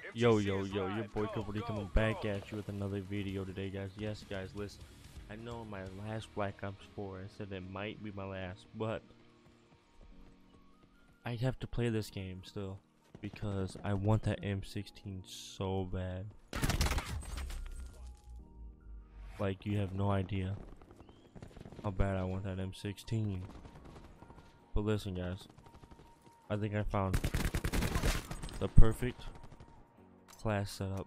Yo, your boy Cody coming back at you with another video today, guys. Yes, guys, listen. I know in my last Black Ops 4, I said it might be my last, but I have to play this game still because I want that M16 so bad. Like, you have no idea how bad I want that M16. But listen, guys, I think I found the perfect class setup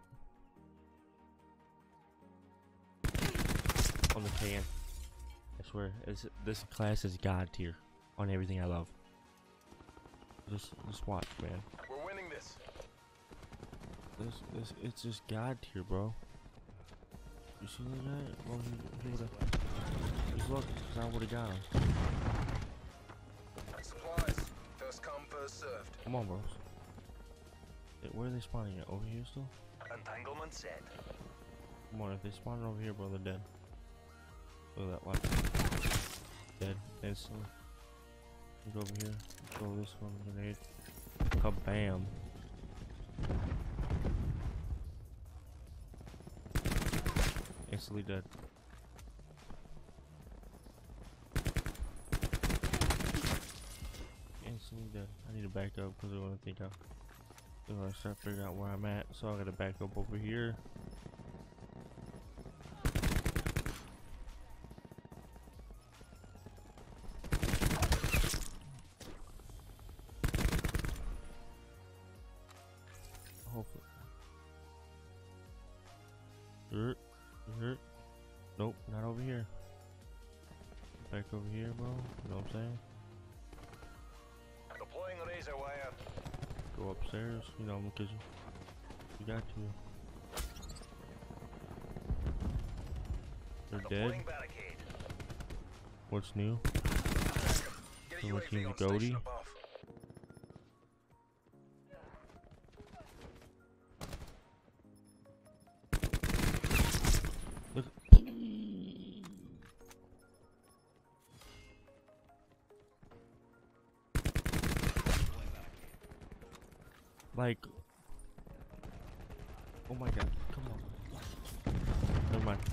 on the can. I swear, this class is god tier on everything I love. Just watch, man. We're winning this. It's just god tier, bro. You see that guy? Well, he would've. Just look, 'cause I would've got him. Supplies. First come, first served. Come on, bros. Where are they spawning at? Over here still? Entanglement set. Come on, if they spawn over here, bro, they're dead. Look at that, watch. Dead, instantly. Go over here, throw this one, grenade. Kabam. Instantly dead. Instantly dead. I need to back up because they're gonna think they're gonna start figuring out where I'm at, so I gotta back up over here. Hopefully. Nope, not over here. Back over here, bro. You know what I'm saying? Deploying razor wire. Go upstairs, you know, because you got to. They're dead. Barricade. What's new? Get a So UAV team on Goaty. station above. Look. Like, oh my god, come on. Never mind.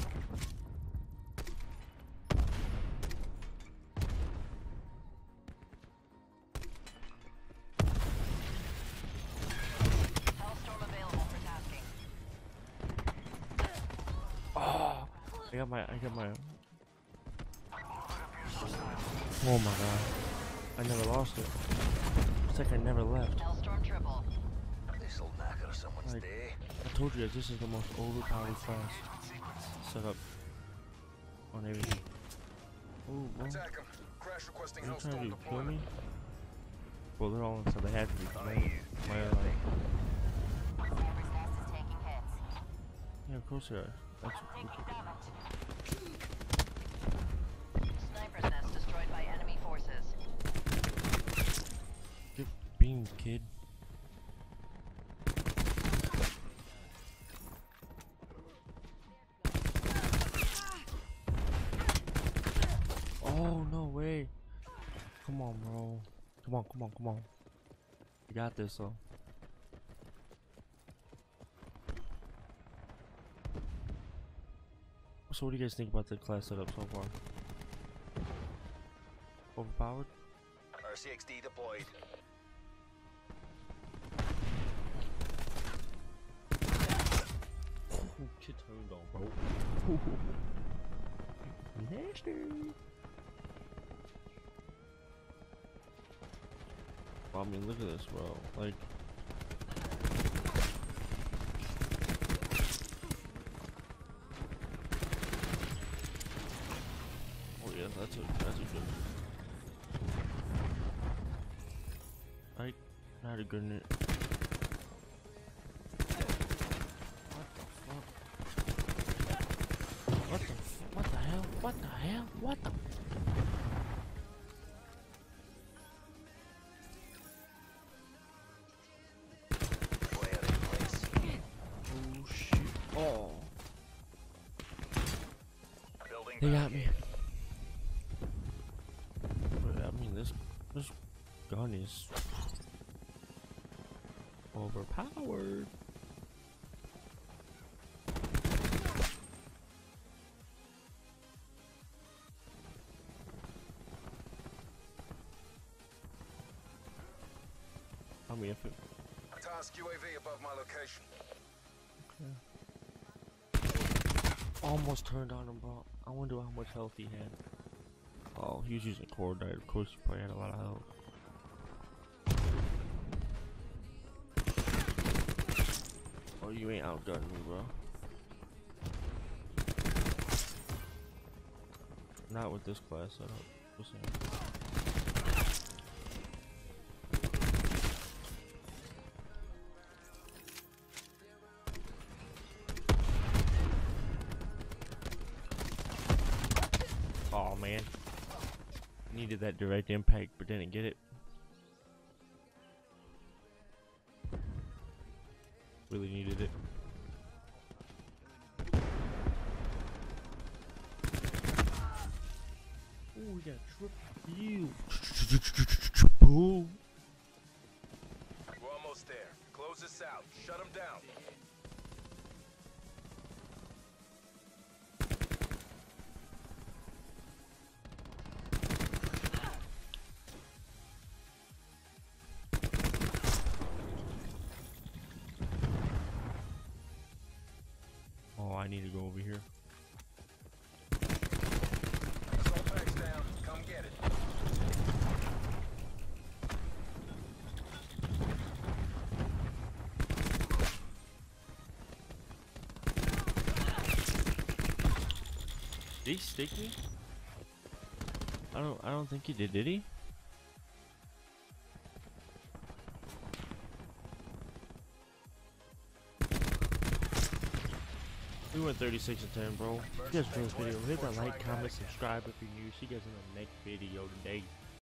Oh, I got my. Oh my god, I never lost it. It's like I never left. This'll knacker someone's Like, day. I told you guys, this is the most overpowered class set up on everything. Oh, well, Attack him. Crash requesting are you trying Hellstorm to kill deployment. me? Well, they're all inside. They had to be. Yeah, of course they are. That's Sniper's nest destroyed by enemy forces. get beamed, kid. Oh, no way. Come on, bro. Come on. You got this, though. So what do you guys think about the class setup so far? Overpowered? RCXD deployed. Shit turned on, bro. Nasty. I mean, look at this, bro. Like, oh yeah, that's a good. Like, not a good net. What the hell? What the? Player in place. Oh shit. Oh. Building They got me. barricade. I mean, this gun is overpowered. me if it. Task UAV above my location. Almost turned on him, bro. I wonder how much health he had. Oh, he was using core diet. Of course, he probably had a lot of health. Oh, you ain't outgunning me, bro. Not with this class setup. Listen. Oh man, needed that direct impact, but didn't get it. Really needed it. Oh, we got triple kill. Boom. We're almost there. Close this out. Shut them down. Oh, I need to go over here. Assault packs down. Come get it. Did he stick me? I don't think he did he? We went 36 and 10, bro. If you guys enjoyed this video, hit that like, comment, subscribe if you're new. See you guys in the next video today.